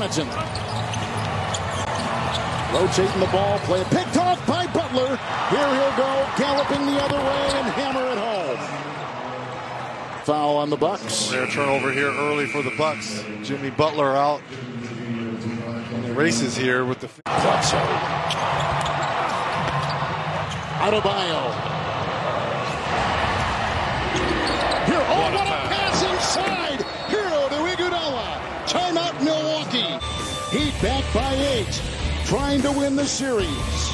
Connaughton. Rotating the ball, play it picked off by Butler. Here he'll go, galloping the other way and hammer it home. Foul on the Bucks. Their turnover here early for the Bucks. Jimmy Butler out. And the races here with the Adebayo. Here, oh, what a pass inside. Hero to Iguodala. Timeout Milwaukee. Heat back by 8. Trying to win the series.